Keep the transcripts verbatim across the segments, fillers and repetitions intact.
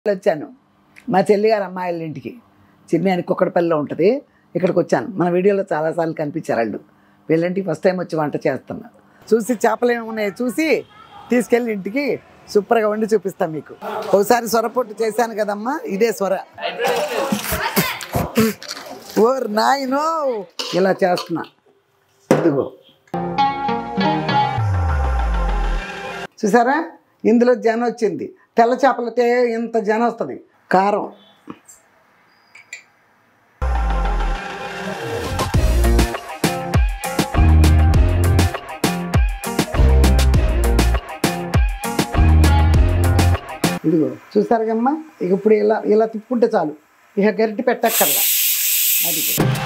వచ్చాను మా చెల్లిగారు అమ్మాయిల ఇంటికి చిన్ని అని కుక్కడపల్లిలో ఉంటుంది. ఇక్కడికి వచ్చాను. మన వీడియోలో చాలాసార్లు కనిపించారు వాళ్ళు. వీళ్ళంటికి ఫస్ట్ టైం వచ్చి వంట చేస్తున్నా. చూసి చేపలు ఏమున్నాయో చూసి తీసుకెళ్ళి ఇంటికి సూపర్గా వండి చూపిస్తాను మీకు. ఒకసారి సొరపొట్టు చేశాను కదమ్మా, ఇదే సొర. ఓర్ నాయనో ఇలా చేస్తున్నా. ఇదిగో చూసారా, ఇందులో జన వచ్చింది. తెల్ల చేపలతో ఇంత జన వస్తుంది. కారం, ఇదిగో చూసారు కమ్మా. ఇక ఇప్పుడు ఇలా ఇలా తిప్పుకుంటే చాలు, ఇక గరిటె పెట్టక్కర్లా. అది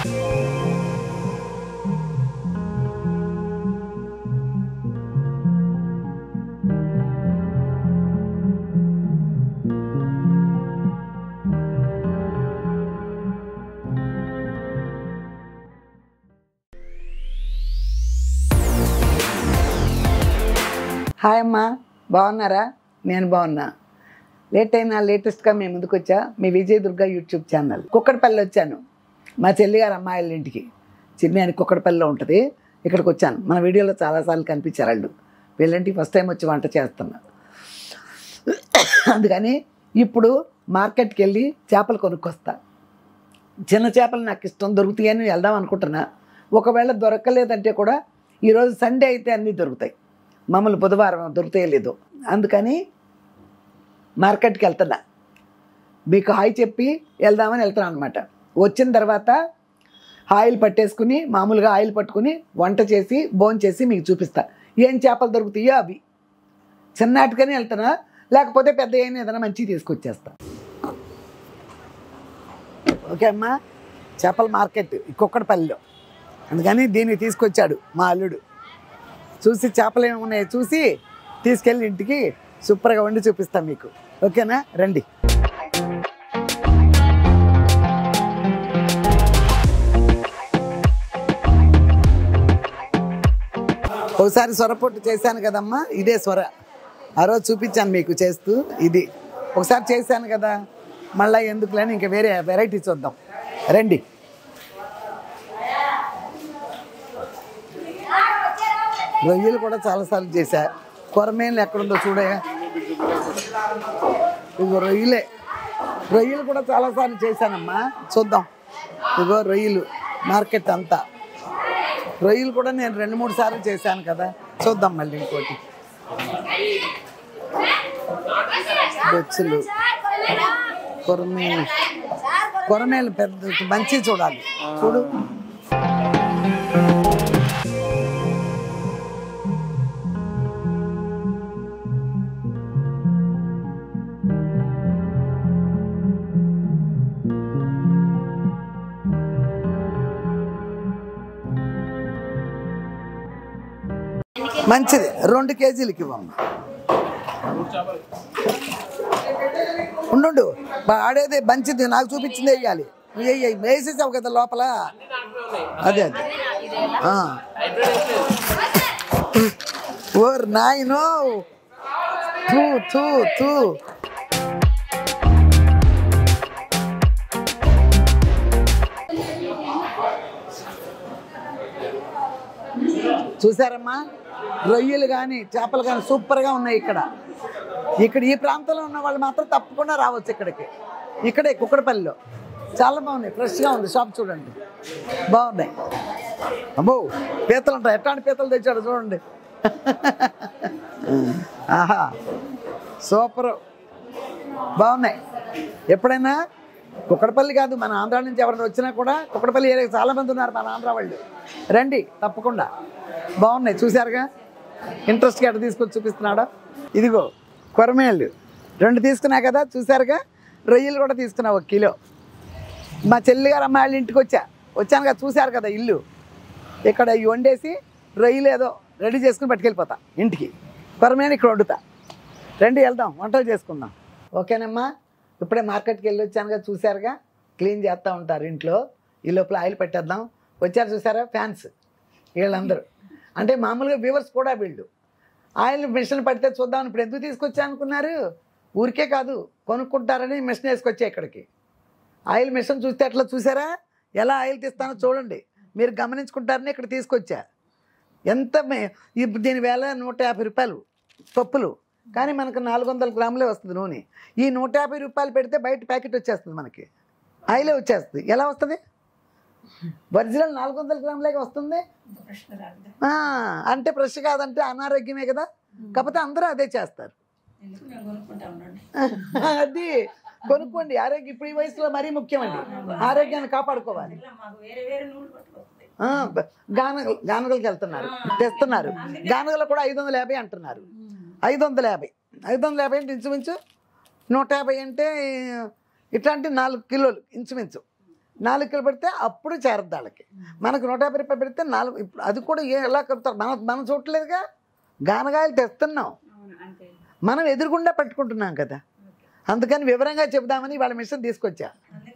హాయ్ అమ్మా, బాగున్నారా? నేను బాగున్నా. లేట్ అయినా లేటెస్ట్గా మేము ముందుకు వచ్చా. మీ విజయ దుర్గా యూట్యూబ్ ఛానల్. కుక్కడపల్లి వచ్చాను మా చెల్లిగారు అమ్మాయిల ఇంటికి. చిన్ని అని కుక్కడపల్లిలో ఉంటుంది. ఇక్కడికి వచ్చాను. మన వీడియోలో చాలాసార్లు కనిపించారు వాళ్ళు. వీళ్ళంటికి ఫస్ట్ టైం వచ్చి వంట చేస్తున్నా. అందుకని ఇప్పుడు మార్కెట్కి వెళ్ళి చేపలు కొనుక్కొస్తా. చిన్న చేపలు నాకు ఇష్టం, దొరుకుతాయని వెళ్దాం అనుకుంటున్నా. ఒకవేళ దొరకలేదంటే కూడా ఈరోజు సండే అయితే అన్నీ దొరుకుతాయి. మామూలు బుధవారం దొరుకుతాయో లేదో, అందుకని మార్కెట్కి వెళ్తున్నా. మీకు హాయ్ చెప్పి వెళ్దామని వెళ్తున్నాను అనమాట. వచ్చిన తర్వాత ఆయిల్ పట్టేసుకుని, మామూలుగా ఆయిల్ పట్టుకుని వంట చేసి భోజనం చేసి మీకు చూపిస్తా. ఏం చేపలు దొరుకుతాయో అవి. చిన్నాటికని వెళ్తున్నా, లేకపోతే పెద్ద ఏమైనా ఏదైనా మంచిగా తీసుకొచ్చేస్తా. ఓకే అమ్మా, చేపల మార్కెట్ కుక్కడపల్లిలో. అందుకని దీన్ని తీసుకొచ్చాడు మా అల్లుడు. చూసి చేపలు ఏమున్నాయో చూసి తీసుకెళ్ళి ఇంటికి సూపర్గా వండి చూపిస్తాను మీకు. ఓకేనా, రండి. ఒకసారి సొరపొట్టు చేశాను కదమ్మా, ఇదే సొర. ఆ రోజు చూపించాను మీకు చేస్తూ. ఇది ఒకసారి చేశాను కదా, మళ్ళీ ఎందుకులేని ఇంకా వేరే వెరైటీ చూద్దాం, రండి. రొయ్యలు కూడా చాలాసార్లు చేశా. కొరమేలు ఎక్కడుందో చూడే. ఇదిగో రొయ్యలే. రొయ్యలు కూడా చాలాసార్లు చేశానమ్మా, చూద్దాం. ఇదిగో రొయ్యలు మార్కెట్ అంతా. రొయ్యలు కూడా నేను రెండు మూడు సార్లు చేశాను కదా, చూద్దాం మళ్ళీ ఇంకోటి. బొచ్చులు, కొరమేలు. కొరమేలు పెద్ద మంచి చూడాలి, చూడు. మంచిది, రెండు కేజీలకి ఇవ్వమ్మా. ఉండు, ఆడేది మంచిది, నాకు చూపించింది వేయాలి. వేసేసావు కదా లోపల. అదే అదే. ఓర్ నాయనో తూ తూ తూ. చూసారమ్మా, రొయ్యలు కానీ చేపలు కానీ సూపర్గా ఉన్నాయి ఇక్కడ. ఇక్కడ ఈ ప్రాంతంలో ఉన్న వాళ్ళు మాత్రం తప్పకుండా రావచ్చు ఇక్కడికి. ఇక్కడే కుక్కడపల్లిలో చాలా బాగున్నాయి, ఫ్రెష్గా ఉంది. షాప్ చూడండి, బాగున్నాయి. అమ్మో, పీతలు ఉంటాయి. ఎట్లాంటి పీతలు తెచ్చాడు చూడండి. ఆహా, సూపరు, బాగున్నాయి. ఎప్పుడైనా కుక్కడపల్లి కాదు, మన ఆంధ్ర నుంచి ఎవరైనా వచ్చినా కూడా కుక్కడపల్లి ఏరియా చాలామంది ఉన్నారు మన ఆంధ్ర వాళ్ళు. రండి తప్పకుండా, బాగున్నాయి. చూసారుగా, ఇంట్రెస్ట్గా ఎట్లా తీసుకొచ్చి చూపిస్తున్నాడా. ఇదిగో కొరమేళ్ళు రెండు తీసుకున్నా కదా, చూసారుగా. రొయ్యలు కూడా తీసుకున్నా ఒక కిలో. మా చెల్లిగారు అమ్మాయిల ఇంటికి వచ్చా వచ్చాను కదా, చూశారు కదా ఇల్లు. ఇక్కడ ఇవి వండేసి రొయ్యలు ఏదో రెడీ చేసుకుని పట్టుకెళ్ళిపోతా ఇంటికి. కొరమేలు ఇక్కడ వండుతా. రండి వెళ్దాం, వంటలు చేసుకుందాం. ఓకేనమ్మా, ఇప్పుడే మార్కెట్కి వెళ్ళి వచ్చాను కదా, చూసారుగా. క్లీన్ చేస్తూ ఉంటారు ఇంట్లో. ఈ లోపల ఆయిల్ పెట్టేద్దాం. వచ్చారు చూసారా ఫ్యాన్స్ వీళ్ళందరూ. అంటే మామూలుగా వ్యూవర్స్ కూడా వీళ్ళు. ఆయిల్ మిషన్ పడితే చూద్దామని ఇప్పుడు ఎందుకు తీసుకొచ్చా అనుకున్నారు? ఊరికే కాదు, కొనుక్కుంటారని మిషన్ వేసుకొచ్చా ఇక్కడికి. ఆయిల్ మిషన్ చూస్తే అట్లా చూసారా, ఎలా ఆయిల్ తీస్తానో చూడండి, మీరు గమనించుకుంటారని ఇక్కడ తీసుకొచ్చా. ఎంత ఇప్పుడు దీని వేల నూట యాభై రూపాయలు పప్పులు, కానీ మనకు నాలుగు వందల గ్రాములే వస్తుంది నూనె. ఈ నూట యాభై రూపాయలు పెడితే బయట ప్యాకెట్ వచ్చేస్తుంది, మనకి ఆయిలే వచ్చేస్తుంది. ఎలా వస్తుంది? ఒరిజినల్ నాలుగు వందల గ్రాములే వస్తుంది. అంటే ఫ్రెష్ కాదంటే అనారోగ్యమే కదా. కాకపోతే అందరూ అదే చేస్తారు. అది కొనుక్కోండి, ఆరోగ్యం ఇప్పుడు ఈ వయసులో మరీ ముఖ్యమండి, ఆరోగ్యాన్ని కాపాడుకోవాలి. గానగ గానగలకి వెళ్తున్నారు, తెస్తున్నారు. గానగలు కూడా ఐదు వందల యాభై అంటున్నారు. ఐదు వందల యాభై ఐదు వందల యాభై అంటే ఇంచుమించు నూట యాభై అంటే ఇట్లాంటి నాలుగు కిలోలు ఇంచుమించు నాలుగు కిలో పెడితే అప్పుడు చేరద్దు వాళ్ళకి. మనకు నూట యాభై రూపాయలు పెడితే నాలుగు, ఇప్పుడు అది కూడా ఏ ఎలా కలుపుతారు మన మనం చూడలేదుగా. గానగాయలు తెస్తున్నాం, మనం ఎదురుగుండా పట్టుకుంటున్నాం కదా. అందుకని వివరంగా చెబుదామని వాళ్ళ మిషన్ తీసుకొచ్చా.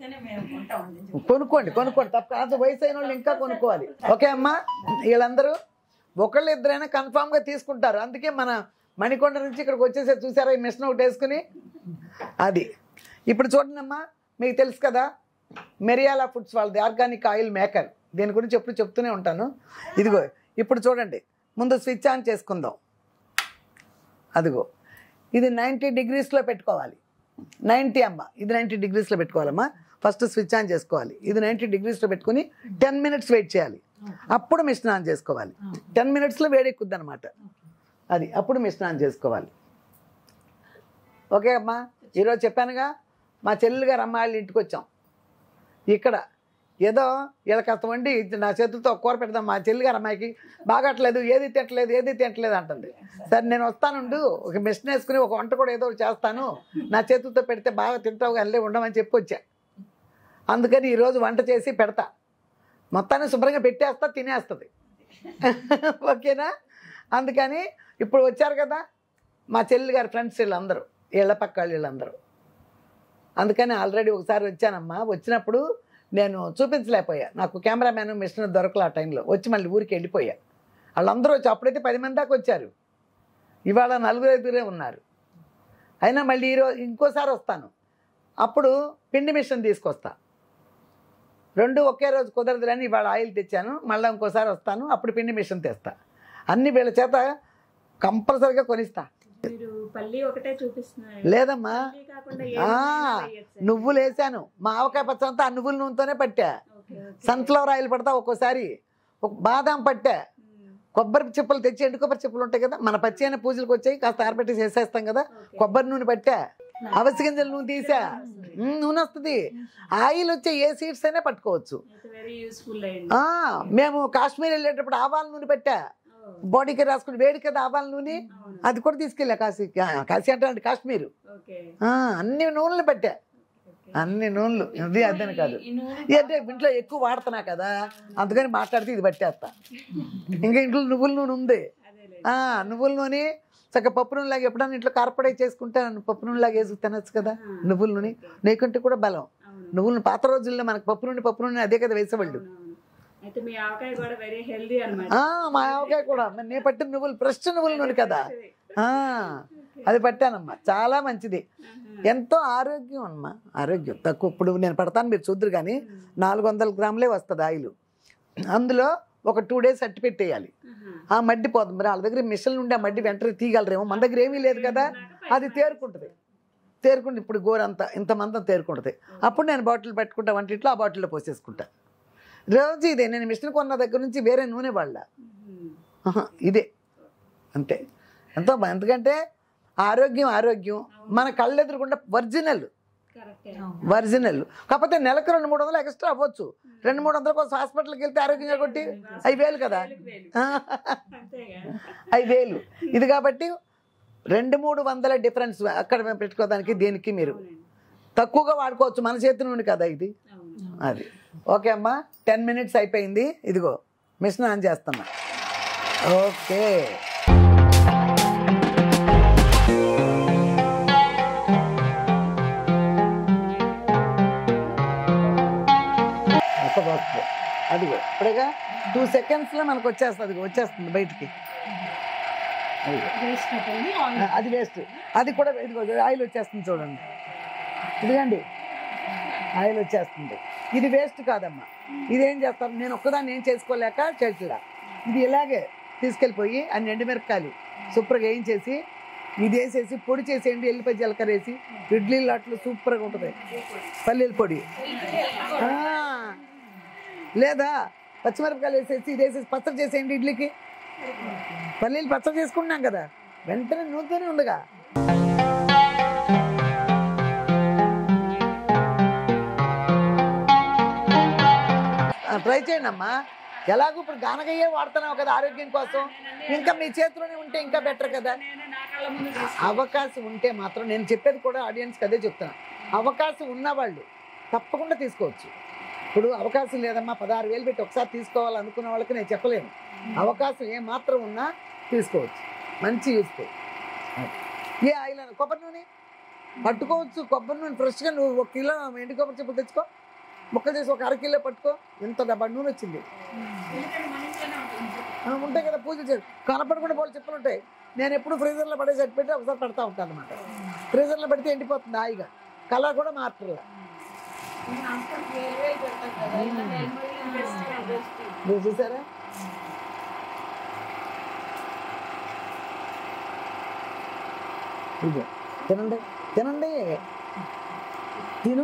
కొనుక్కోండి కొనుక్కోండి తప్ప, అంత వయసు అయిన వాళ్ళు ఇంకా కొనుక్కోవాలి. ఓకే అమ్మా, వీళ్ళందరూ ఒకళ్ళు ఇద్దరైనా కన్ఫామ్గా తీసుకుంటారు. అందుకే మన మణికొండ నుంచి ఇక్కడికి వచ్చేసే చూసారా ఈ మిషన్ ఒకటి వేసుకుని. అది ఇప్పుడు చూడండి అమ్మా, మీకు తెలుసు కదా మెరియాలా ఫుడ్స్ వాళ్ళది ఆర్గానిక్ ఆయిల్ మేకర్. దీని గురించి ఎప్పుడు చెప్తూనే ఉంటాను. ఇదిగో ఇప్పుడు చూడండి, ముందు స్విచ్ ఆన్ చేసుకుందాం. అదిగో ఇది నైంటీ డిగ్రీస్లో పెట్టుకోవాలి. నైంటీ అమ్మ, ఇది నైంటీ డిగ్రీస్లో పెట్టుకోవాలమ్మా. ఫస్ట్ స్విచ్ ఆన్ చేసుకోవాలి. ఇది నైంటీ డిగ్రీస్లో పెట్టుకుని టెన్ మినిట్స్ వెయిట్ చేయాలి. అప్పుడు మిషన్ ఆన్ చేసుకోవాలి. టెన్ మినిట్స్లో వేడెక్కుద్ది అనమాట. అది అప్పుడు మిషన్ ఆన్ చేసుకోవాలి. ఓకే అమ్మా, ఈరోజు చెప్పానుగా మా చెల్లి గారు అమ్మాయిల ఇంటికి వచ్చాం. ఇక్కడ ఏదో వీళ్ళ కాస్త వండి నా చేతులతో కూర పెడదాం. మా చెల్లి గారు అమ్మాయికి బాగట్లేదు, ఏది తింటలేదు ఏది తింటలేదు అంటుంది. సరే నేను వస్తానుండు, ఒక మిషన్ వేసుకుని ఒక వంట కూడా ఏదో చేస్తాను, నా చేతులతో పెడితే బాగా తింటావు అల్లే ఉండమని చెప్పి వచ్చా. అందుకని ఈరోజు వంట చేసి పెడతా, మొత్తాన్ని శుభ్రంగా పెట్టేస్తా, తినేస్తుంది. ఓకేనా? అందుకని ఇప్పుడు వచ్చారు కదా మా చెల్లి గారి ఫ్రెండ్స్ వీళ్ళందరూ, వీళ్ళ పక్క వాళ్ళు వీళ్ళందరూ. అందుకని ఆల్రెడీ ఒకసారి వచ్చానమ్మా. వచ్చినప్పుడు నేను చూపించలేకపోయా, నాకు కెమెరామ్యాన్ మిషన్ దొరకలే ఆ టైంలో. వచ్చి మళ్ళీ ఊరికి వెళ్ళిపోయా. వాళ్ళందరూ వచ్చి అప్పుడైతే పది మంది దాకా వచ్చారు, ఇవాళ నలుగురు ఐదుగురే ఉన్నారు. అయినా మళ్ళీ ఈరోజు ఇంకోసారి వస్తాను, అప్పుడు పిండి మిషన్ తీసుకొస్తా. రెండు ఒకే రోజు కుదరదులని ఇవాళ ఆయిల్ తెచ్చాను, మళ్ళీ ఇంకోసారి వస్తాను, అప్పుడు పిండి మిషన్ తెస్తా. అన్ని వీళ్ళ చేత కంపల్సరీగా కొనిస్తా. లేదమ్మా, నువ్వులు వేసాను, మా ఆవకాయ పచ్చ అంతా ఆ నువ్వుల నూనెతోనే పట్టా. సన్ఫ్లవర్ ఆయిల్ పడతా, ఒక్కోసారి ఒక బాదాం పట్టా, కొబ్బరి చిప్పలు తెచ్చి, ఎండు కొబ్బరి చిప్పలు ఉంటాయి కదా మన పచ్చి అయిన పూజలకు వచ్చాయి, కాస్త ఆరబెట్టి వేసేస్తాం కదా, కొబ్బరి నూనె పట్టా, అవసి గింజలు నూనె తీసా, నూనె వస్తుంది. ఆయిల్ వచ్చే ఏ సీడ్స్ అయినా పట్టుకోవచ్చు. మేము కాశ్మీర్ వెళ్ళేటప్పుడు ఆవాల నూనె పెట్టా, బాడీకి రాసుకుని వేడి కదా ఆవాల నూనె, అది కూడా తీసుకెళ్ళా కాశీ. కాశీ అంటే కాశ్మీరు. అన్ని నూనెలు పెట్టా, అన్ని నూనెలు. ఇది అర్థం కాదు, అంటే ఇంట్లో ఎక్కువ వాడుతున్నా కదా, అందుకని మాట్లాడితే ఇది పట్టేస్తా. ఇంకా ఇంట్లో నువ్వుల నూనె ఉంది, నువ్వుల నూనె చక్కగా పప్పు నూనె లాగా ఎప్పుడన్నా ఇంట్లో కార్పొడే చేసుకుంటే పప్పు నూనె లాగా వేసుకు తినచ్చు కదా. నువ్వుల నూనె నీకంటే కూడా బలం. నువ్వులు పాత రోజుల్లో మనకు పప్పు నూనె పప్పు నూనె అదే కదా వేసేవాళ్ళు. మా ఆవకాయ కూడా నేను పట్టిన నువ్వులు ఫ్రెష్ నువ్వుల నూనె కదా, అది పట్టానమ్మా. చాలా మంచిది, ఎంతో ఆరోగ్యం అమ్మా. ఆరోగ్యం తక్కువ. ఇప్పుడు నేను పడతాను, మీరు చూద్దరు కానీ నాలుగు వందల గ్రాములే వస్తుంది ఆయిల్. అందులో ఒక టూ డేస్ అట్టి పెట్టేయాలి, ఆ మడ్డి పోతుంది. మరి వాళ్ళ దగ్గర మిషన్ నుండి ఆ మడ్డి వెంటనే తీయగలరేమో, మన దగ్గర ఏమీ లేదు కదా, అది తేరుకుంటుంది. తేరుకుంటే ఇప్పుడు గోర అంతా ఇంతమంతా తేరుకుంటుంది. అప్పుడు నేను బాటిల్ పెట్టుకుంటా వంటిట్లో, ఆ బాటిల్లో పోసేసుకుంటా. రోజు ఇదే, నేను మిషన్ కొన్న దగ్గర నుంచి వేరే నూనె వాళ్ళ ఇదే అంతే. ఎంతో ఎందుకంటే ఆరోగ్యం ఆరోగ్యం మన కళ్ళు ఎదురుకుండా ఒరిజినల్ ఒరిజినల్. కాకపోతే నెలకు రెండు మూడు వందలు ఎక్స్ట్రా అవ్వచ్చు. రెండు మూడు వందల కోసం హాస్పిటల్కి వెళ్తే ఆరోగ్యంగా కొట్టి ఐదు వేలు కదా, ఐదు వేలు ఇది. కాబట్టి రెండు మూడు వందల డిఫరెన్స్ అక్కడ మేము పెట్టుకోవడానికి దీనికి మీరు తక్కువగా వాడుకోవచ్చు. మన చేతి నూనె కదా ఇది. అది ఓకే అమ్మా, టెన్ మినిట్స్ అయిపోయింది. ఇదిగో మిషన్ ఆన్ చేస్తున్నా. ఓకే, అదిగో ఇప్పుడేగా టూ సెకండ్స్లో మనకు వచ్చేస్తుంది. అదిగో వచ్చేస్తుంది బయటికి. అది వేస్ట్. అది కూడా ఇదిగో ఆయిల్ వచ్చేస్తుంది చూడండి, ఇదిగండి ఆయిల్ వచ్చేస్తుంది. ఇది వేస్ట్ కాదమ్మా. ఇదేం చేస్తాను నేను ఒక్కదాన్ని ఏం చేసుకోలేక చేయట్లా. ఇది ఇలాగే తీసుకెళ్ళిపోయి అన్ని ఎండుమిరపకాయలు సూపర్గా వేయించేసి ఇది వేసేసి పొడి చేసేయండి, ఎల్లిపాయ జీలకర్ర వేసి ఇడ్లీలు అట్లు సూపర్గా ఉంటుంది. పల్లీల పొడి లేదా పచ్చిమిరపకాయలు వేసేసి ఇది వేసేసి పచ్చడి చేసేయండి ఇడ్లీకి. పల్లీలు పచ్చడి చేసుకుంటున్నాం కదా, వెంటనే నూనెతోనే ఉండగా. ట్రై చేయండి అమ్మా. ఎలాగో ఇప్పుడు గానగయ్యే వాడుతున్నావు కదా ఆరోగ్యం కోసం, ఇంకా మీ చేతిలోనే ఉంటే ఇంకా బెటర్ కదా. అవకాశం ఉంటే మాత్రం నేను చెప్పేది కూడా ఆడియన్స్కి అదే చెప్తాను, అవకాశం ఉన్నవాళ్ళు తప్పకుండా తీసుకోవచ్చు. ఇప్పుడు అవకాశం లేదమ్మా పదహారు వేలు పెట్టి ఒకసారి తీసుకోవాలనుకున్న వాళ్ళకి నేను చెప్పలేను. అవకాశం ఏ మాత్రం ఉన్నా తీసుకోవచ్చు, మంచి యూస్ఫుల్. ఏ ఆయిల్ అని కొబ్బరి నూనె పట్టుకోవచ్చు. కొబ్బరి నూనె ఫ్రెష్గా నువ్వు ఒక కిలో ఎండు కొబ్బరి చెప్పులు తెచ్చుకో, ముక్కలు చేసి ఒక అర కిలో పట్టుకో, ఎంత డబ్బా నూనె వచ్చింది. ఉంటాయి కదా పూజ చేసి కనపడకుండా పోలు చెప్పులు ఉంటాయి. నేను ఎప్పుడు ఫ్రీజర్లో పడేసి పెట్టి ఒకసారి పెడతా ఉంటాను అనమాట. ఫ్రీజర్లో పెడితే ఎండిపోతుంది హాయిగా, కలర్ కూడా మాత్రమే. మీరు చూసారా ఇది తినండి తినండి తిను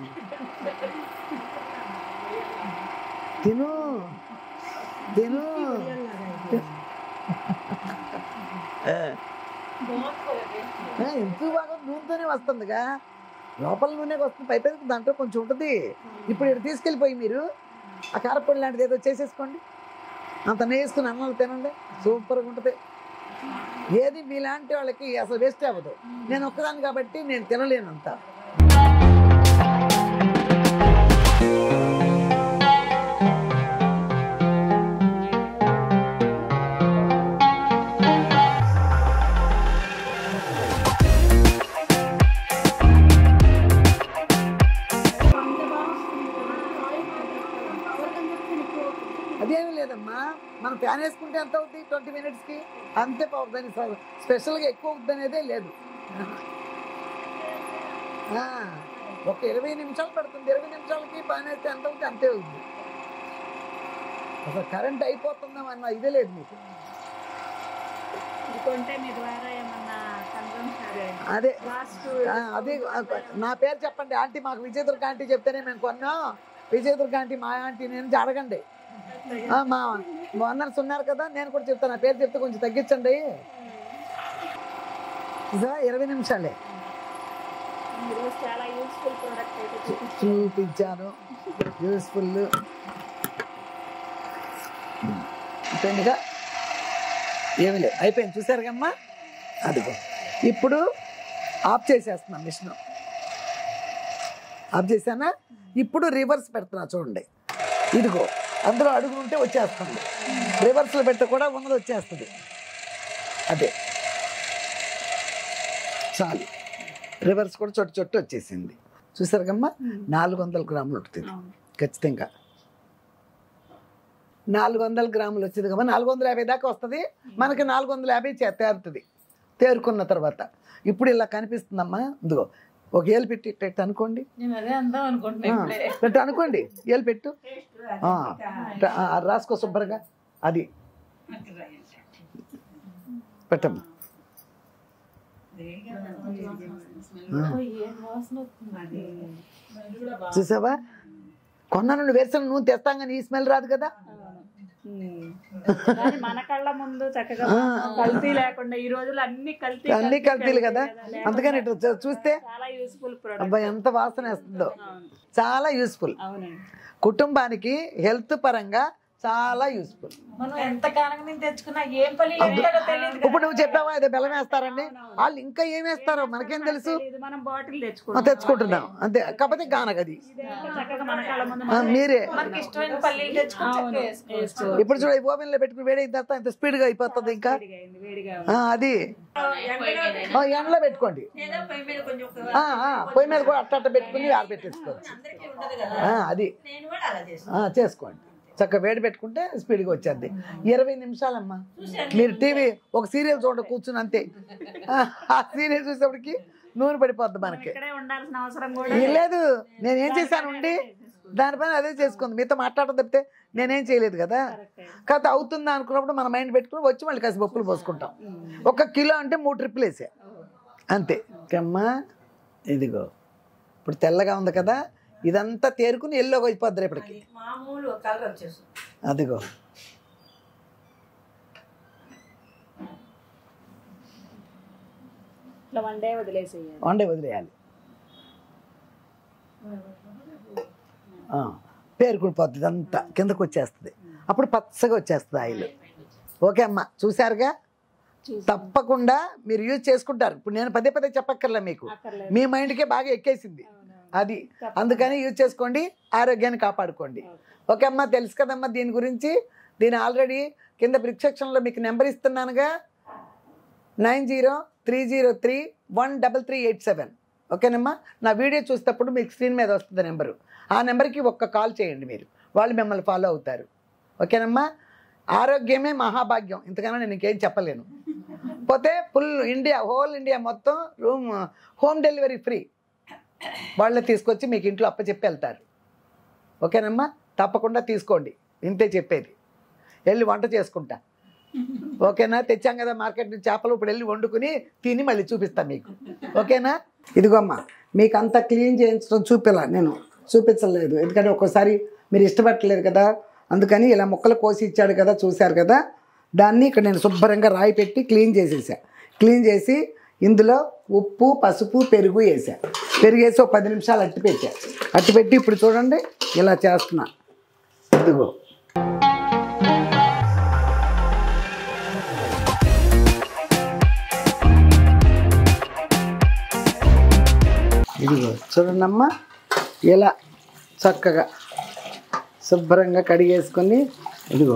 తిను తిను ఎంత బాగా నూనెతోనే వస్తుందిగా, లోపల నూనెకి వస్తుంది, పై పైకి దాంట్లో కొంచెం ఉంటుంది. ఇప్పుడు ఇక్కడ తీసుకెళ్ళిపోయి మీరు ఆ కారపొడి లాంటిది ఏదో చేసేసుకోండి, అంత వేసుకుని అన్నాలు తినండి, సూపర్గా ఉంటుంది. ఏది మీలాంటి వాళ్ళకి అసలు వేస్ట్ అవ్వదు. నేను ఒక్కదాన్ని కాబట్టి నేను తినలేను అంత. అదేమీ లేదమ్మా, మనం ఫ్యాన్ వేసుకుంటే ఎంత అవుతుంది ట్వంటీ మినిట్స్కి అంతే పవర్. దాని స్పెషల్గా ఎక్కువ అవుతుంది అనేదే లేదు. ఒక ఇరవై నిమిషాలు పడుతుంది, ఇరవై నిమిషాలకి ఫ్యాన్ వేస్తే ఎంత అవుతుంది అంతే అవుతుంది. అసలు కరెంట్ అయిపోతుందాం అన్న ఇదే లేదు మీకు. అదే అదే నా పేరు చెప్పండి ఆంటీ, మాకు విజయదుర్గ ఆంటీ చెప్తేనే మేము కొన్నాం. విజయదుర్గ ఆంటీ మా ఆంటీ నేను అడగండి. మా ఓనర్స్ ఉన్నారు కదా, నేను కూడా చెప్తాను, నా పేరు చెప్తే కొంచెం తగ్గించండి. ఇరవై నిమిషాలే చూపించాను, యూస్ఫుల్ అయిపోయిందిగా. ఏమి లేదు, అయిపోయింది చూసారు కమ్మా. అదిగో ఇప్పుడు ఆఫ్ చేసేస్తున్నా, మిషన్ ఆఫ్ చేశానా. ఇప్పుడు రివర్స్ పెడుతున్నా చూడండి, ఇదిగో అందులో అడుగు ఉంటే వచ్చేస్తుంది, రివర్స్లో పెట్ట కూడా ఉన్నది వచ్చేస్తుంది. అదే చాలు, రివర్స్ కూడా చొట్టు చొట్టు వచ్చేసింది చూసారు కమ్మా. నాలుగు వందల గ్రాములు ఉంటుంది ఖచ్చితంగా, నాలుగు వందల గ్రాములు వచ్చింది కమ్మా. నాలుగు వందల యాభై దాకా వస్తుంది మనకి, నాలుగు వందల యాభై తేరుతుంది. తేరుకున్న తర్వాత ఇప్పుడు ఇలా కనిపిస్తుందమ్మా. ఇదిగో ఒక ఏలు పెట్టి పెట్టు అనుకోండి, పెట్టు అనుకోండి, ఏలు పెట్టు రాసుకో శుభ్రంగా. అది పెట్టమ్మా. చూసావా, కొన్న నుండి వేరుశనగ నూనె తెస్తాం కానీ ఈ స్మెల్ రాదు కదా. మన కళ్ళ ముందు చక్కగా కల్తీ లేకుండా ఈ రోజులు అన్ని కల్తీ అన్ని కల్తీలు కదా, అందుకని ఇట్లా చూస్తే చాలా యూస్ఫుల్ ప్రోడక్ట్. అబ్బాయి ఎంత వాసన వేస్తుందో, చాలా యూస్ఫుల్. కుటుంబానికి హెల్త్ పరంగా చాలా యూస్ఫుల్. మనం ఎంత కాలం నుంచి తెచ్చుకున్నా ఏం పని తెలియదు. ఇప్పుడు నువ్వు చెప్పావా అదే బెల్లం వేస్తారండి, వాళ్ళు ఇంకా ఏం వేస్తారో మనకేం తెలుసు, మనం బాటిల్ తెచ్చుకుంటాం తెచ్చుకుంటున్నాం అంతే. కాకపోతే గానగది మీరే ఇప్పుడు చూడ ఓవెన్ లో పెట్టుకుని వేడి అయిన తర్వాత ఇంత స్పీడ్ గా అయిపోతుంది. ఇంకా అది ఎండలో పెట్టుకోండి, పొయ్యి మీద కూడా అట్ట అట్ట పెట్టుకుని ఆరబెట్టేసుకోవచ్చు. అది చేసుకోండి. చక్కగా వేడి పెట్టుకుంటే స్పీడ్గా వచ్చేది. ఇరవై నిమిషాలమ్మా. మీరు టీవీ ఒక సీరియల్ చూడ కూర్చుని అంతే, ఆ సీరియల్ చూసేప్పటికి నూనె పడిపోద్ది మనకి. ఇక్కడే ఉండాల్సిన అవసరం కూడా లేదు, నేనేం చేశాను ఉండి దానిపైన అదే చేసుకుంది. మీతో మాట్లాడడం తప్పితే నేనేం చేయలేదు కదా. కాకపోతే అవుతుందా అనుకున్నప్పుడు మన మైండ్ పెట్టుకుని వచ్చి మళ్ళీ కాసి పప్పులు పోసుకుంటాం. ఒక కిలో అంటే మూడు ట్రిప్పులు వేసా అంతే. అమ్మా ఇదిగో ఇప్పుడు తెల్లగా ఉంది కదా, ఇదంతా తేరుకుని ఎల్లోకి అయిపోద్ది రేపటికి. మామూలు కలర్ వచ్చేసి అదిగో ఇట్లా వన్ డే వదిలేసేయాలి. వన్ డే వదిలేయాలి. పేరుకుడిపోద్ది, ఇదంతా కిందకు వచ్చేస్తుంది. అప్పుడు పచ్చగా వచ్చేస్తుంది ఆయిల్. ఓకే అమ్మ, చూసారుగా. తప్పకుండా మీరు యూజ్ చేసుకుంటారు. ఇప్పుడు నేను పదే పదే చెప్పక్కర్లే, మీకు మీ మైండ్కే బాగా ఎక్కేసింది అది. అందుకని యూజ్ చేసుకోండి, ఆరోగ్యాన్ని కాపాడుకోండి. ఓకే అమ్మ, తెలుసు కదమ్మా దీని గురించి. దీని ఆల్రెడీ కింద ప్రిస్క్రిప్షన్లో మీకు నెంబర్ ఇస్తున్నానుగా, nine zero three zero three one double three eight seven. ఓకేనమ్మా. నా వీడియో చూసేటప్పుడు మీకు స్క్రీన్ మీద వస్తుంది నెంబరు. ఆ నెంబర్కి ఒక్క కాల్ చేయండి, మీరు వాళ్ళు మిమ్మల్ని ఫాలో అవుతారు. ఓకేనమ్మా. ఆరోగ్యమే మహాభాగ్యం, ఇంతకన్నా నేను ఇంకేం చెప్పలేను. పోతే ఫుల్ ఇండియా, హోల్ ఇండియా మొత్తం రూమ్ హోమ్ డెలివరీ ఫ్రీ. వాళ్ళే తీసుకొచ్చి మీకు ఇంట్లో అప్పచెప్పి వెళ్తారు. ఓకేనమ్మా, తప్పకుండా తీసుకోండి. ఇంతే చెప్పేది. వెళ్ళి వంట చేసుకుంటా. ఓకేనా. తెచ్చాం కదా మార్కెట్ నుంచి చేపలు, ఇప్పుడు వెళ్ళి వండుకుని తిని మళ్ళీ చూపిస్తాను మీకు. ఓకేనా. ఇదిగో అమ్మా, మీకు అంతా క్లీన్ చేయించడం చూపిలా, నేను చూపించలేదు. ఎందుకంటే ఒక్కోసారి మీరు ఇష్టపడలేదు కదా, అందుకని ఇలా ముక్కలు కోసి ఇచ్చాడు కదా, చూశారు కదా. దాన్ని ఇక్కడ నేను శుభ్రంగా రాయి పెట్టి క్లీన్ చేసేసా. క్లీన్ చేసి ఇందులో ఉప్పు, పసుపు, పెరుగు వేసా. పెరుగు వేసి ఒక పది నిమిషాలు అట్టి పెట్టా. అట్టి పెట్టి ఇప్పుడు చూడండి ఇలా చేస్తున్నా. ఇదిగో ఇదిగో చూడండి అమ్మ, ఇలా చక్కగా శుభ్రంగా కడిగేసుకొని ఇదిగో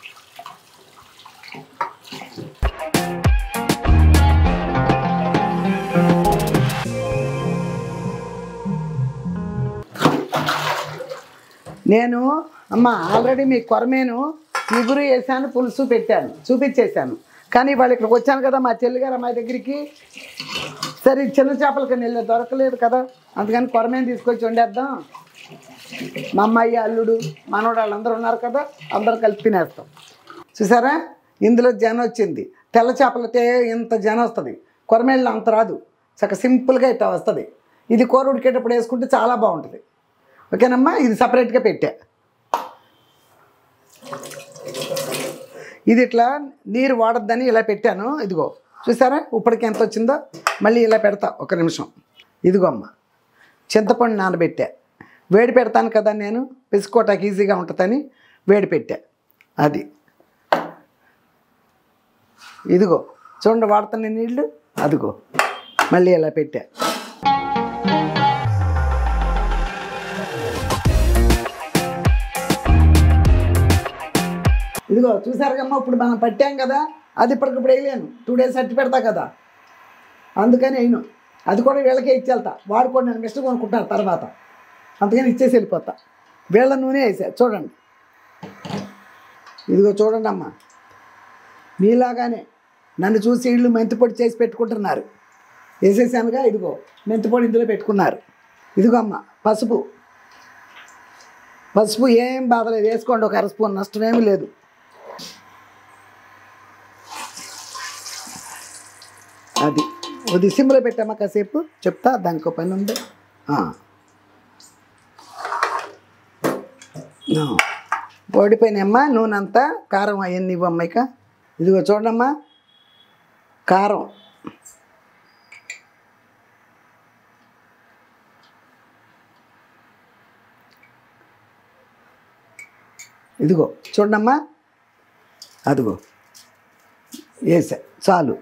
నేను అమ్మ ఆల్రెడీ మీ కొరమేను ఇగురు వేసాను, పులుసు పెట్టాను, చూపించేశాను. కానీ వాళ్ళు ఇక్కడికి వచ్చాను కదా మా చెల్లిగారు అమ్మాయి దగ్గరికి. సరే చిన్న చేపల కన్నా వెళ్ళి దొరకలేదు కదా, అందుకని కొరమేను తీసుకొచ్చి వండేద్దాం. మా అమ్మాయి, అల్లుడు, మనోడు వాళ్ళందరూ ఉన్నారు కదా, అందరూ కలిపి తినేస్తాం. చూసారా, ఇందులో జనం వచ్చింది. తెల్ల చేపలతో ఇంత జనం వస్తుంది, కొరమేళ్ళు అంత రాదు. చక్కగా సింపుల్గా ఇట్లా వస్తుంది. ఇది కూర ఉడికేటప్పుడు వేసుకుంటే చాలా బాగుంటుంది. ఓకేనమ్మా. ఇది సపరేట్గా పెట్టా. ఇది ఇట్లా నీరు వాడద్దని ఇలా పెట్టాను. ఇదిగో చూసారా ఇప్పటికి ఎంత వచ్చిందో. మళ్ళీ ఇలా పెడతా ఒక నిమిషం. ఇదిగో అమ్మ, చింతపండు నానబెట్టా. వేడి పెడతాను కదా నేను, పిసుకోవటానికి ఈజీగా ఉంటుందని వేడి పెట్టా. అది ఇదిగో చూడండి వాడుతున్న నీళ్ళు. అదిగో మళ్ళీ ఇలా పెట్టా. ఇదిగో చూసారు కమ్మా, ఇప్పుడు మనం పట్టాం కదా, అది ఇప్పటికిప్పుడు వేయలేను. టూ డేస్ అట్టి పెడతా కదా, అందుకని అయిను. అది కూడా వీళ్ళకే ఇచ్చేళ్తా, వాడుకోండి. నేను మిస్టర్ కొనుక్కుంటాను తర్వాత, అందుకని ఇచ్చేసి వెళ్ళిపోతా. వీళ్ళ నూనె వేసా చూడండి. ఇదిగో చూడండి అమ్మ, మీలాగానే నన్ను చూసి వీళ్ళు మెంతిపొడి చేసి పెట్టుకుంటున్నారు. వేసేసానుగా, ఇదిగో మెంతిపొడి ఇందులో పెట్టుకున్నారు. ఇదిగో అమ్మ పసుపు. పసుపు ఏం బాధలేదు, వేసుకోండి ఒక అర స్పూన్, నష్టమేమీ లేదు. అది అది సిమ్లో పెట్టామా కాసేపు, చెప్తా దానికి పని ఉంది. ఓడిపోయినాయమ్మా నూనె అంతా. కారం అవన్నీ ఇవ్వమ్మాయిక. ఇదిగో చూడమ్మా కారం. ఇదిగో చూడమ్మా, అదిగో వేసా చాలు.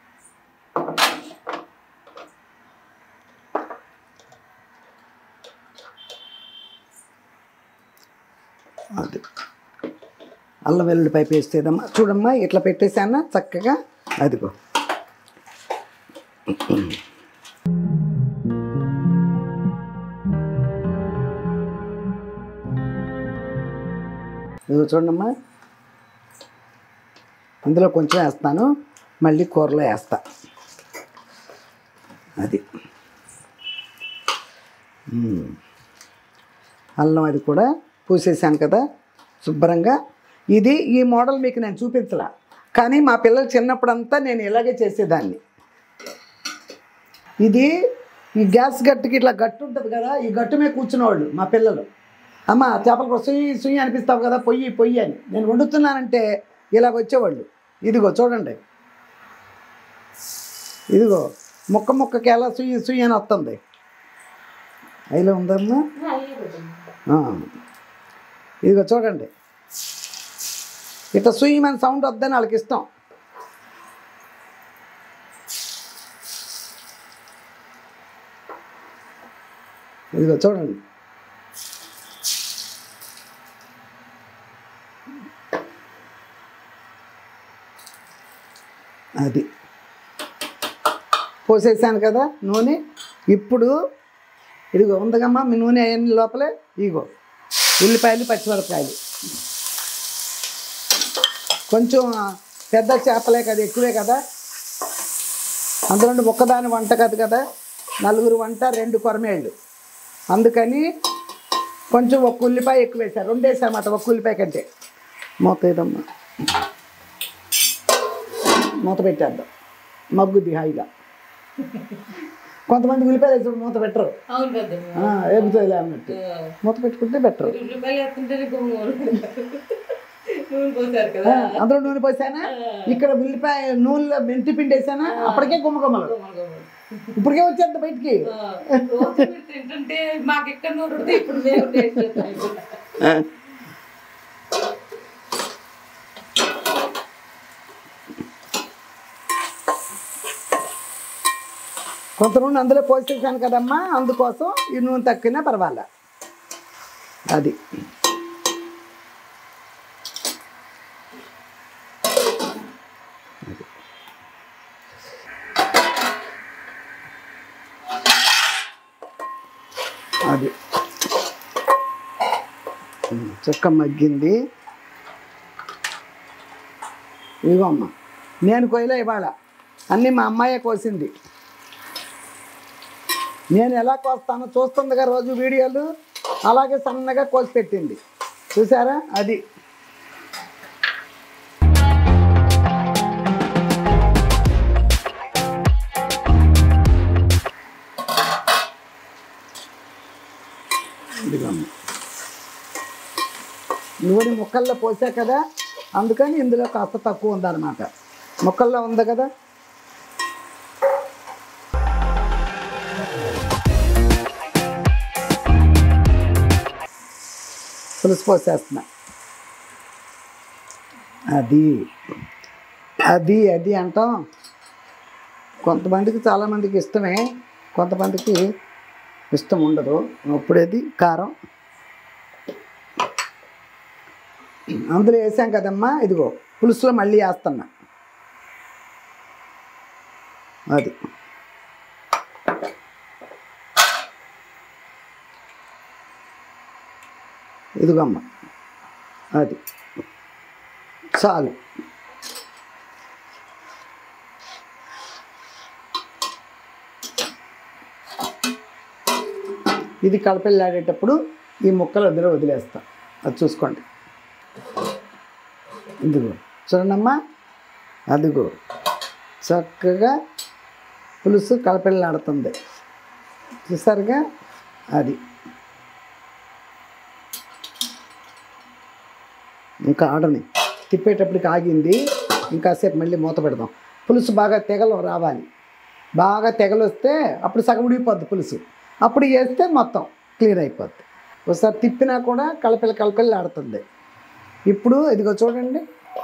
అది అల్లం వెల్లుల్లిపాయ పేస్ట్ ఏదమ్మా. చూడమ్మా ఇట్లా పెట్టేసానా చక్కగా. అదిగో ఇదిగో చూడమ్మా, ఇందులో కొంచెం వేస్తాను, మళ్ళీ కూరలో వేస్తా. అది అల్లం అది కూడా పూసేసాను కదా శుభ్రంగా. ఇది ఈ మోడల్ మీకు నేను చూపించలా, కానీ మా పిల్లలు చిన్నప్పుడంతా నేను ఇలాగే చేసేదాన్ని. ఇది ఈ గ్యాస్ గట్టుకి ఇట్లా గట్టు ఉంటుంది కదా, ఈ గట్టు మీద కూర్చునేవాళ్ళు మా పిల్లలు. అమ్మ చేపలు సుయ్యి సుయ్యి అనిపిస్తావు కదా, పొయ్యి పొయ్యి అని. నేను వండుతున్నానంటే ఇలాగ వచ్చేవాళ్ళు. ఇదిగో చూడండి, ఇదిగో ముక్క ముక్కకి ఎలా సుయ్యి సుయ్యి అని వస్తుంది. అయిలో ఉందమ్మా, ఇదిగో చూడండి, ఇట్లా సుయ్యమని సౌండ్ వద్దని వాళ్ళకి ఇష్టం. ఇదిగో చూడండి, అది పోసేసాను కదా నూనె. ఇప్పుడు ఇదిగో ఉందగమ్మా మీ నూనె అయ్యని లోపలే ఇగో ఉల్లిపాయలు పచ్చిమిరపకాయలు. కొంచెం పెద్ద చేపలే కదా, ఎక్కువే కదా, అందులో ఒక్కదాని వంట కాదు కదా, నలుగురు వంట, రెండు కొరమేళ్ళు, అందుకని కొంచెం ఒక్క ఉల్లిపాయ ఎక్కువ వేసారు, రెండు వేసారన్నమాట ఒక్క ఉల్లిపాయ కంటే. మూత ఏదమ్మా, మూత పెట్టేద్దాం, మగ్గుద్ది హాయిగా. కొంతమంది ఉల్లిపాయలు వేసి మూత పెట్టరు, ఏపుతుంది అన్నట్టు. మూత పెట్టుకుంటే బెటర్. అందులో నూనె పోసానా, ఇక్కడ ఉల్లిపాయ నూనెలో మెంతి పిండి వేసానా, అప్పటికే గుమ్మగుమ్మలు. ఇప్పటికే వచ్చేది బయటికి. కొంత నూనె అందులో పోసేసాను కదమ్మా, అందుకోసం ఈ నూనె తక్కువనే పర్వాలే. అది అది చుక్క మగ్గింది. ఇదిగో అమ్మ, నేను కొయ్యలే ఇవాళ, అన్నీ మా అమ్మాయే కోసింది. నేను ఎలా కోస్తానో చూస్తుందిగా రోజు వీడియోలు, అలాగే సన్నగా కోసి పెట్టింది, చూసారా. అది నూనె ముక్కల్లో పోసా కదా, అందుకని ఇందులో కాస్త తక్కువ ఉందన్నమాట. ముక్కల్లో ఉంది కదా. పులుసు పోసేస్తున్నా. అది అది అది అంటాం. కొంతమందికి చాలామందికి ఇష్టమే, కొంతమందికి ఇష్టం ఉండదు. అప్పుడేది కారం అందులో వేసాం కదమ్మా, ఇదిగో పులుసులో మళ్ళీ వేస్తున్నా. అది ఇదిగమ్మ, అది చాలు. ఇది కలపెళ్ళాడేటప్పుడు ఈ ముక్కలు అందులో వదిలేస్తా, అది చూసుకోండి. ఇదిగో చూడండమ్మా, అదిగో చక్కగా పులుసు కలపెళ్ళాడుతుంది, చూసారుగా. అది ఇంకా ఆడని తిప్పేటప్పటికి ఆగింది, ఇంకాసేపు మళ్ళీ మూత పెడదాం. పులుసు బాగా తెగలు రావాలి, బాగా తెగలు వస్తే అప్పుడు సగం ఉడిగిపోద్ది పులుసు, అప్పుడు వేస్తే మొత్తం క్లియర్ అయిపోద్ది. ఒకసారి తిప్పినా కూడా కలపెళ్ళి కలపెళ్ళి ఆడుతుంది. ఇప్పుడు ఇదిగో చూడండి,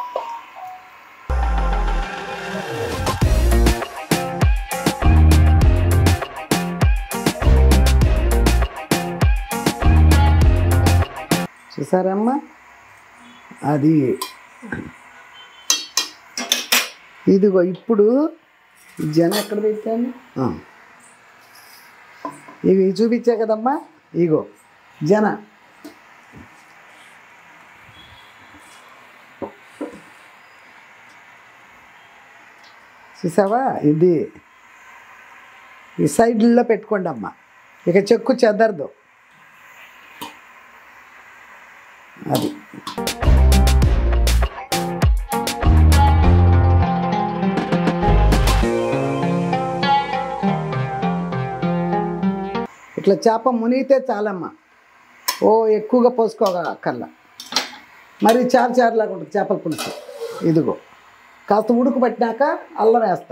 చూసారమ్మా. అది ఇదిగో ఇప్పుడు జన ఎక్కడ పెట్టాను, ఇవి చూపించా కదమ్మా. ఇగో జన చూసావా ఇది ఈ సైడ్లో పెట్టుకోండి అమ్మ, ఇక చెక్కు చెదరదు. అది ఇట్లా చేప మునిగితే చాలమ్మా, ఓ ఎక్కువగా పోసుకోగక్కర్లా, మరి చారు చారులాగా ఉంటుంది చేపల పులుసు. ఇదిగో కాస్త ఉడుకు పట్టినాక అల్లం వేస్తా.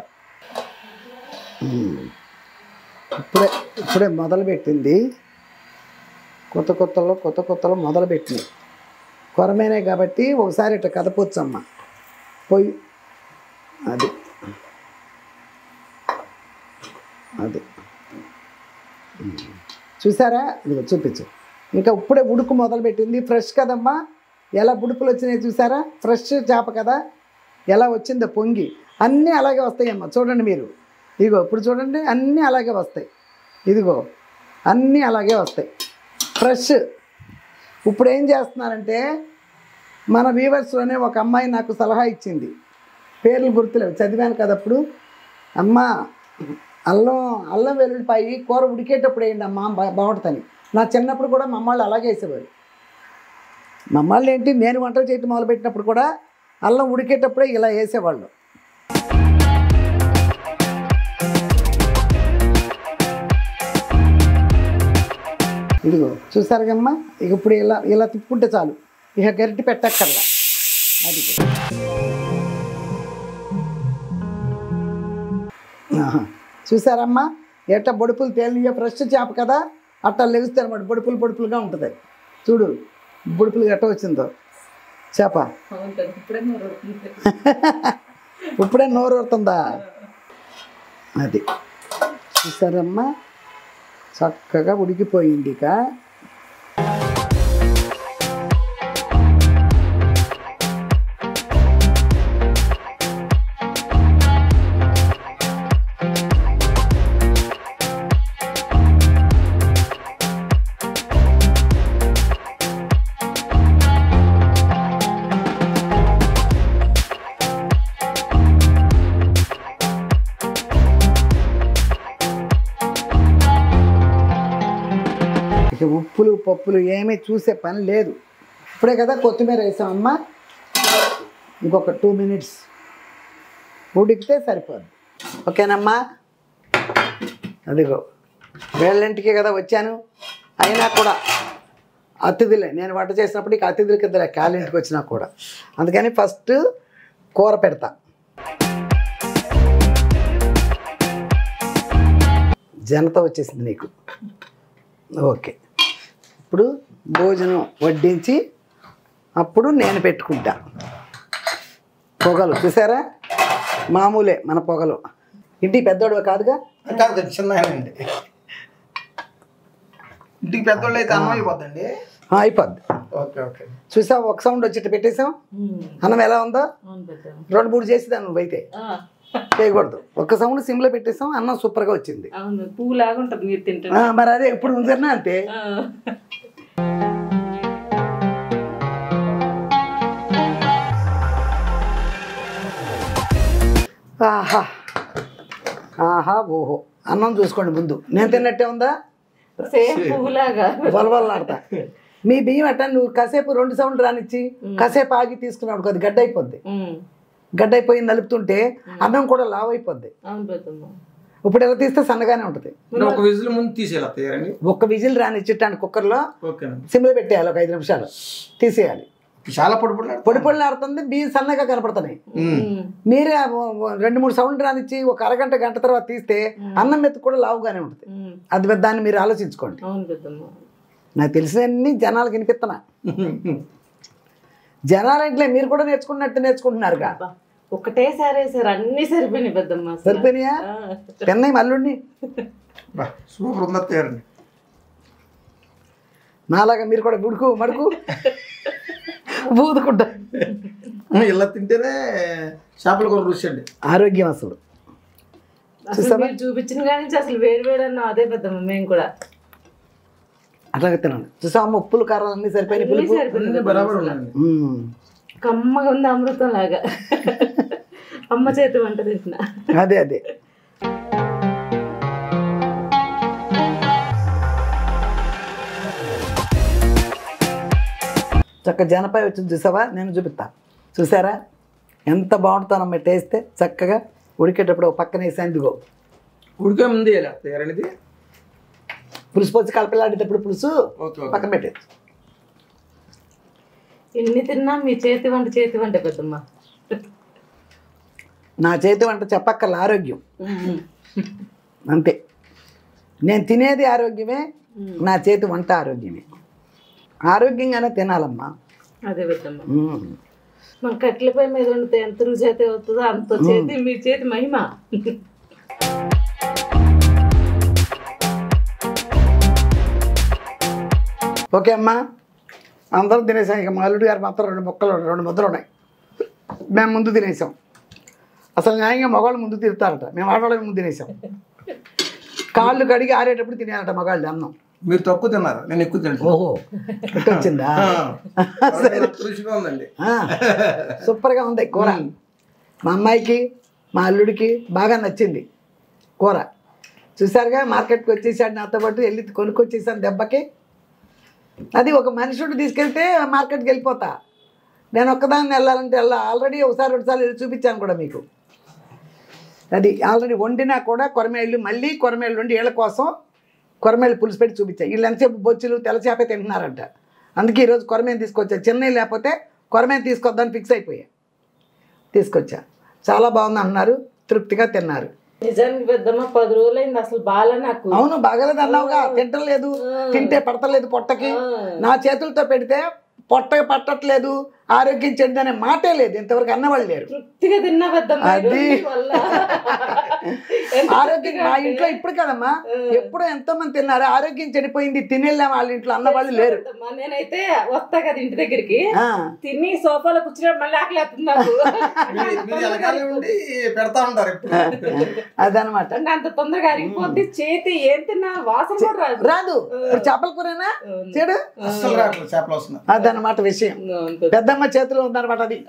ఇప్పుడే ఇప్పుడే మొదలుపెట్టింది, కొత్త కొత్తలో కొత్త కొత్తలో మొదలుపెట్టింది. కొరమేనే కాబట్టి ఒకసారి ఇట్లా కదపొచ్చమ్మ పొయ్యి. అది అది చూసారా, ఇదిగో చూపించు. ఇంకా ఇప్పుడే ఉడుకు మొదలుపెట్టింది, ఫ్రెష్ కదమ్మా. ఎలా బుడుపులు వచ్చినాయి చూసారా, ఫ్రెష్ చేప కదా, ఎలా వచ్చిందో పొంగి. అన్నీ అలాగే వస్తాయమ్మా, చూడండి మీరు. ఇదిగో ఇప్పుడు చూడండి, అన్నీ అలాగే వస్తాయి. ఇదిగో అన్నీ అలాగే వస్తాయి ఫ్రెష్. ఇప్పుడు ఏం చేస్తున్నారంటే, మన వ్యూవర్స్లోనే ఒక అమ్మాయి నాకు సలహా ఇచ్చింది, పేర్లు గుర్తులేవు, చదివాను కదా అప్పుడు. అమ్మ అల్లం అల్లం వెల్లుల్లిపాయి కూర ఉడికేటప్పుడు వేయండి అమ్మ బా బాగుంటుందని. నా చిన్నప్పుడు కూడా మా అమ్మాళ్ళు అలాగే వేసేవారు. మా అమ్మాళ్ళు ఏంటి, నేను వంటలు చేయటం మొదలుపెట్టినప్పుడు కూడా అల్లం ఉడికేటప్పుడే ఇలా వేసేవాళ్ళు. ఇదిగో చూసారు కమ్మా, ఇక ఇప్పుడు ఇలా ఇలా తిప్పుకుంటే చాలు, ఇక గరిటె పెట్టక్కర్లా. అది చూసారమ్మా, ఎట్లా బొడుపులు తేలియో, ఫ్రెష్ చేప కదా, అట్లా లెగుస్తాయి అన్నమాట. బొడుపులు బొడుపులుగా ఉంటుంది. చూడు బొడుపులు ఎట్ట వచ్చిందో చేప. ఇప్పుడే నోరు ఊరుతుందా. అది చూసారమ్మా, చక్కగా ఉడికిపోయింది. ఇక ఇక ఉప్పులు పప్పులు ఏమీ చూసే పని లేదు. ఇప్పుడే కదా కొత్తిమీర వేసామమ్మా, ఇంకొక టూ మినిట్స్ ఉడికితే సరిపోద్ది. ఓకేనమ్మా. అదిగో వేళ్ళంటికి కదా వచ్చాను, అయినా కూడా అతిథులే. నేను వంట చేసినప్పుడు ఇక అతిథులకి ఇద్దరు కాలింటికి వచ్చినా కూడా, అందుకని ఫస్ట్ కూర పెడతా. జనత వచ్చేసింది నీకు. ఓకే, ఇప్పుడు భోజనం వడ్డించి అప్పుడు నేను పెట్టుకుంటా. పొగలు చూసారా, మామూలే మన పొగలు. ఇంటికి పెద్దోడు కాదుగా, కాదు చిన్నదండి. ఇంటికి పెద్దోళ్ళు అయితే అన్నం అయిపోద్దండి. అయిపోద్ది. ఓకే ఓకే చూసావు, ఒక సౌండ్ వచ్చేట్టు పెట్టేసాం. అన్నం ఎలా ఉందో, రెండు మూడు చేసేదాన్ని నువ్వైతే చేయకూడదు. ఒక్క సౌండ్ సిమ్లో పెట్టేసాం, అన్నం సూపర్గా వచ్చింది. పువ్వులాగా ఉంటుంది మీరు తింటే. మరి అదే ఇప్పుడు ఉందన్నా అంతే. ఆహా ఆహా ఓహో, అన్నం చూసుకోండి ముందు. నేను తిన్నట్టే ఉందా, సేమ్ పువ్వులాగా వలవలాడతా. మీ బియ్యం అట్ట నువ్వు కాసేపు రెండు సౌండ్ రానిచ్చి కాసేపు ఆగి తీసుకున్నాడు, కొద్ది గడ్డ అయిపోద్ది. గడ్డ అయిపోయి నలుపుతుంటే అన్నం కూడా లావ్ అయిపోద్ది. ఇప్పుడు ఎలా తీస్తే సన్నగానే ఉంటుంది. ఒక విజిల్ ముందు తీసేయాలి. ఒక్క విజిల్ రానిచ్చేటానికి కుక్కర్లో సిమ్లో పెట్టేయాలి, ఒక ఐదు నిమిషాలు తీసేయాలి. చాలా పొడి పొడి పొడి పొడిని ఆడుతుంది, బియ్యం సన్నగా కనపడుతున్నాయి. మీరే రెండు మూడు సౌండ్ రానిచ్చి ఒక అరగంట గంట తర్వాత తీస్తే అన్నం మెత్తు కూడా లావుగానే ఉంటుంది. అది దాన్ని మీరు ఆలోచించుకోండి. నాకు తెలిసినన్ని జనాలకు వినిపిస్తున్నా. జనాలంటే మీరు కూడా నేర్చుకున్నట్టు నేర్చుకుంటున్నారుగా. ఒకటేసారి సార్ అన్ని సరిపోయినాయి పెద్దమ్మ. సరిపోయినాయా, పెన్నయ్య మల్లుండి సూపర్ ఉందండి. నాలాగా మీరు కూడా గుడుకు మడుకు బూదుకుంటా ఇలా తింటేనే చేపల కూర రుచి అండి, ఆరోగ్యం. అసలు చూపించిన కానీ అసలు వేరు వేరు అన్నా అదే పెద్దమ్మ. మేము కూడా అట్లాగే తినండి. చూసామా, ఉప్పులు కారాలు అన్ని సరిపోయినాయి. బరాబర్ ఉందండి. కమ్మగా ఉంది, అమృతం లాగా. అమ్మ చేతి వంట తింటున్నా. అదే అదే చక్క జనపై వచ్చింది చూసావా, నేను చూపిస్తా. చూసారా ఎంత బాగుంటుందమ్మా టేస్తే. చక్కగా ఉడికేటప్పుడు పక్కన వేసాను. ఇదిగో ఉడికే ముందు అనేది పులుసు పోసి కలపలాడేటప్పుడు పులుసు పక్కన పెట్టేది. ఎన్ని తిన్నా మీ చేతి వంట చేతి వంట పెద్దమ్మ. నా చేతి వంట చెప్పక్కర్ల ఆరోగ్యం అంతే. నేను తినేది ఆరోగ్యమే, నా చేతి వంట ఆరోగ్యమే. ఆరోగ్యంగానే తినాలమ్మా. అదే పెద్దమ్మ. మన కట్లపై మీద ఉంటే ఎంత రుచి అయితే అవుతుందో అంత చేతి మీ చేతి మహిమ. ఓకే అమ్మా, అందరం తినేసాం. ఇక మా అల్లుడు గారు మాత్రం రెండు మొక్కలు రెండు ముద్దలు ఉన్నాయి. మేము ముందు తినేసాం. అసలు న్యాయంగా మగవాళ్ళు ముందు తిరుతారట, మేము ఆడవాళ్ళకి ముందు తినేసాం. కాళ్ళు కడిగి ఆరేటప్పుడు తినేయాలట మగాళ్ళు అన్నం. మీరు తక్కువ తిన్నారు, నేను ఎక్కువ తింటాను. ఓహో వచ్చిందా? రుచిగా ఉందండి, సూపర్గా ఉంది కూర. మా అమ్మాయికి మా అల్లుడికి బాగా నచ్చింది కూర. చూసారుగా, మార్కెట్కి వచ్చేసాడు నాతో పాటు, వెళ్ళి కొనుక్కొచ్చేసాను దెబ్బకి. అది ఒక మనుషుడు తీసుకెళ్తే మార్కెట్కి వెళ్ళిపోతా, నేను ఒక్కదాన్ని వెళ్ళాలంటే వెళ్ళా. ఆల్రెడీ ఒకసారి రెండుసార్లు వెళ్ళి చూపించాను కూడా మీకు. అది ఆల్రెడీ వండినా కూడా కొరమేళ్ళు, మళ్ళీ కొరమేళ్ళు వండి వీళ్ళ కోసం కొరమేళ్ళు పులుసు పెట్టి చూపించాయి. వీళ్ళు ఎంతసేపు బొచ్చులు తెల్లచేపే తింటున్నారంట. అందుకే ఈరోజు కొరమేను తీసుకొచ్చా. చెన్నై లేకపోతే కొరమేను తీసుకొద్దని ఫిక్స్ అయిపోయా, తీసుకొచ్చా. చాలా బాగుంది అన్నారు, తృప్తిగా తిన్నారు. నిజానికి పెద్దమ్మ పది రోజులైంది అసలు బాగా నాకు. అవును బాగలేదు అన్నావుగా, తింటలేదు, తింటే పడతలేదు పొట్టకి. నా చేతులతో పెడితే పొట్టకి పట్టట్లేదు, ఆరోగ్యం చెందనే మాటే లేదు, ఇంతవరకు అన్నవాళ్ళు లేరు. తృప్తిగా తిన్నా పెద్దమ్మ. అది ఆరోగ్యం మా ఇంట్లో ఇప్పుడు కదమ్మా, ఎప్పుడో ఎంతో మంది తిన్నారు, ఆరోగ్యం చెడిపోయింది తినేళ్ళాం వాళ్ళ ఇంట్లో అన్నవాళ్ళు లేరు. నేనైతే వస్తా కదా ఇంటి దగ్గరికి, తిని సోఫాలో కూర్చుని మళ్ళీ ఆకలి అవుతుంది పెడతా ఉంటారు అదనమాట. అంత తొందరగా అరిగిపోతే చేతి ఏం తిన్నా వాసన కూడా రాదు. రాదు. చేపల కూరేనా చెడు చేపలు వస్తున్నాయి, అదనమాట విషయం. పెద్దమ్మ చేతిలో ఉందన్నమాట అది.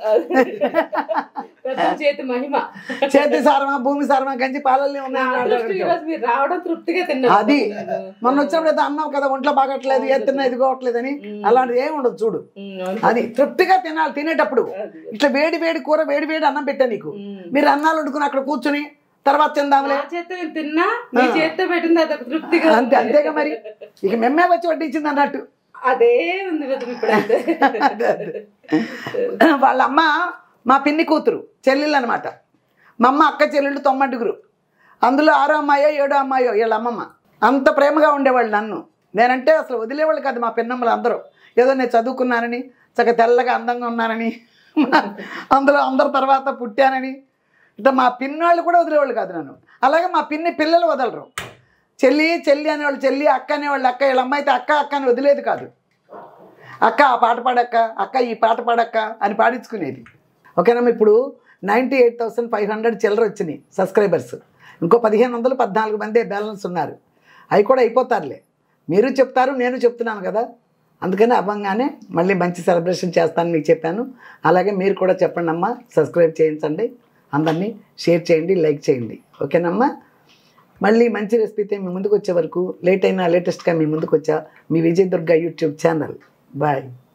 చేతి మహిమ. చేతి సారమా భూమి సారమా గంజి పాలల్లో ఉన్నాయి రావడం తృప్తిగా తిన్నా. అది మొన్న వచ్చినప్పుడు అయితే అన్నావు కదా ఒంట్లో బాగట్లేదు, ఏ తిన్నా ఇదిగోవట్లేదు అని. అలాంటిది ఏమి ఉండదు చూడు. అది తృప్తిగా తినాలి. తినేటప్పుడు ఇట్లా వేడి వేడి కూర వేడి వేడి అన్నం పెట్టా నీకు, మీరు అన్నాలు వండుకుని అక్కడ కూర్చుని తర్వాత తిందాంలే. తిన్నా మీ చేత్తో పెట్టింది అదొక తృప్తిగా అంతే. అంతేగా మరి, ఇక మెమ్మే వచ్చి వడ్డించింది అన్నట్టు. అదే ఉంది ఇప్పుడైతే. వాళ్ళ అమ్మ మా పిన్ని కూతురు చెల్లెళ్ళు అనమాట. మా అమ్మ అక్క చెల్లెళ్ళు తొమ్మిదిగురు, అందులో ఆరో అమ్మాయో ఏడో అమ్మాయో వీళ్ళ అమ్మమ్మ. అంత ప్రేమగా ఉండేవాళ్ళు నన్ను. నేనంటే అసలు వదిలేవాళ్ళు కాదు మా పిన్నమ్మలు అందరూ. ఏదో నేను చదువుకున్నానని, చక్కగా తెల్లగా అందంగా ఉన్నానని, అందులో అందరి తర్వాత పుట్టానని, ఇట్లా మా పిన్నవాళ్ళు కూడా వదిలేవాళ్ళు కాదు నన్ను. అలాగే మా పిన్ని పిల్లలు వదలరు. చెల్లి చెల్లి అనేవాళ్ళు చెల్లి, అక్క అనేవాళ్ళు అక్క. వీళ్ళ అమ్మ అయితే అక్క అక్క అని వదిలేదు కాదు. అక్క ఆ పాట పాడక్క, అక్క ఈ పాట పాడక్క అని పాడించుకునేది. ఓకేనమ్మా, ఇప్పుడు ninety eight thousand five hundred చిల్లర వచ్చినాయి సబ్స్క్రైబర్స్. ఇంకో పదిహేను వందలు పద్నాలుగు మంది బ్యాలెన్స్ ఉన్నారు. అవి కూడా అయిపోతారులే. మీరు చెప్తారు, నేను చెప్తున్నాను కదా, అందుకని అవ్వంగానే మళ్ళీ మంచి సెలబ్రేషన్ చేస్తాను మీకు చెప్పాను. అలాగే మీరు కూడా చెప్పండి అమ్మా, సబ్స్క్రైబ్ చేయించండి, అందరినీ షేర్ చేయండి, లైక్ చేయండి. ఓకేనమ్మా, మళ్ళీ మంచి రెసిపీతో మీ ముందుకు వచ్చే వరకు, లేట్ అయినా లేటెస్ట్గా మీ ముందుకు వచ్చా మీ విజయదుర్గ యూట్యూబ్ ఛానల్. బాయ్.